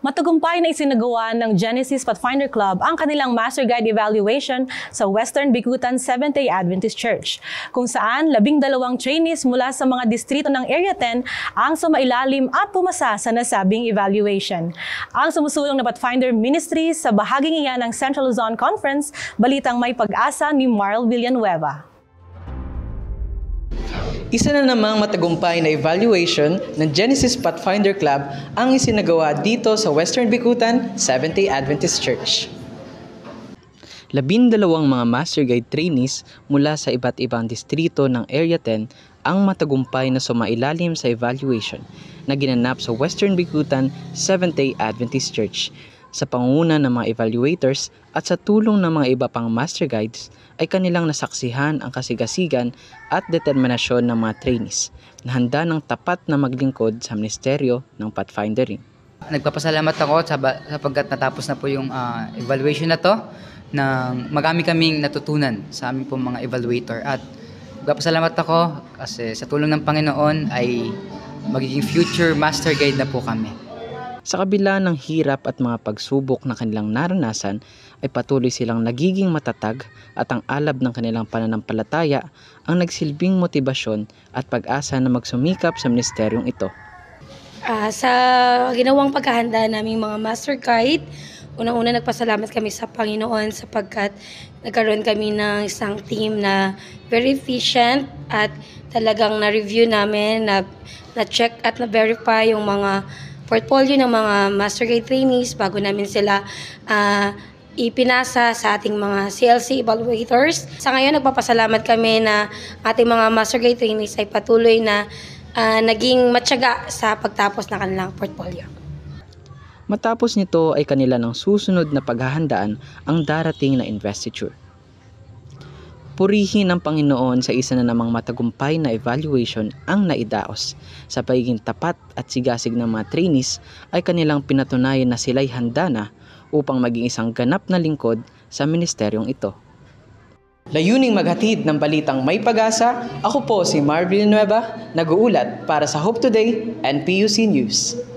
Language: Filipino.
Matagumpay na isinagawa ng Genesis Pathfinder Club ang kanilang Master Guide Evaluation sa Western Bicutan Seventh-day Adventist Church, kung saan 12 trainees mula sa mga distrito ng Area 10 ang sumailalim at pumasa sa nasabing evaluation. Ang sumusulong na Pathfinder Ministry sa bahaging iyan ng Central Luzon Conference, balitang may pag-asa ni Marl Villanueva. Isa na namang matagumpay na evaluation ng Genesis Pathfinder Club ang isinagawa dito sa Western Bicutan Seventh-day Adventist Church. 12 mga Master Guide trainees mula sa iba't ibang distrito ng Area 10 ang matagumpay na sumailalim sa evaluation na ginanap sa Western Bicutan Seventh-day Adventist Church. Sa pangunguna ng mga evaluators at sa tulong ng mga iba pang Master Guides ay kanilang nasaksihan ang kasigasigan at determinasyon ng mga trainees na handa ng tapat na maglingkod sa ministeryo ng Pathfindering. Nagpapasalamat ako sapagkat natapos na po yung evaluation na to nang marami kaming natutunan sa aming pong mga evaluator at nagpapasalamat ako kasi sa tulong ng Panginoon ay magiging future Master Guide na po kami. Sa kabila ng hirap at mga pagsubok na kanilang naranasan, ay patuloy silang nagiging matatag at ang alab ng kanilang pananampalataya ang nagsilbing motibasyon at pag-asa na magsumikap sa ministeryong ito. Sa ginawang paghahanda naming mga Master Guide, unang-una nagpasalamat kami sa Panginoon sapagkat nagkaroon kami ng isang team na very efficient at talagang na-review namin, na-check at na-verify yung mga portfolio ng mga Master Guide trainees bago namin sila ipinasa sa ating mga CLC evaluators. Sa ngayon, nagpapasalamat kami na ating mga Master Guide trainees ay patuloy na naging matyaga sa pagtapos ng kanilang portfolio. Matapos nito ay kanila ng susunod na paghahandaan ang darating na investiture. Purihin ang Panginoon sa isa na namang matagumpay na evaluation ang naidaos. Sa pagiging tapat at sigasig ng mga trainees ay kanilang pinatunayan na sila'y handa na upang maging isang ganap na lingkod sa ministeryong ito. Layuning maghatid ng balitang may pag-asa, ako po si Marl Villanueva, nag-uulat para sa Hope Today and PUC News.